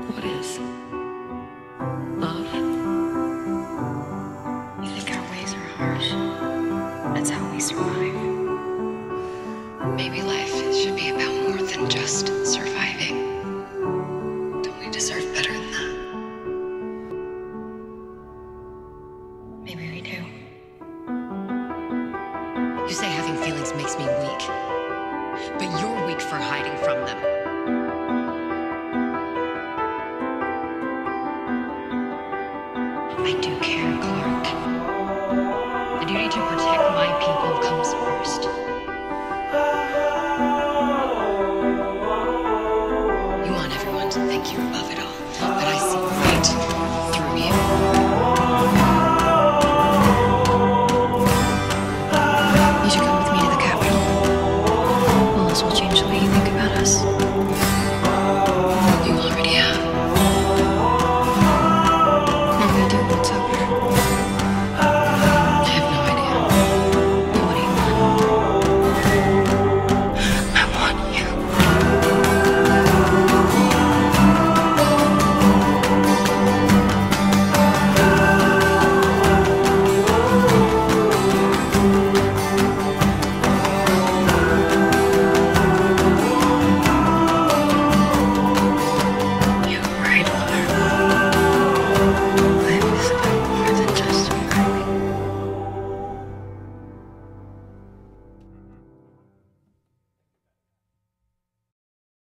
What is? Love? You think our ways are harsh? That's how we survive. Maybe life should be about more than just surviving. Don't we deserve better than that? Maybe we do. You say having feelings makes me weak, but you're weak for hiding from them. I do care, Clarke. The duty to protect my people comes first. You want everyone to think you're above it all, but I see right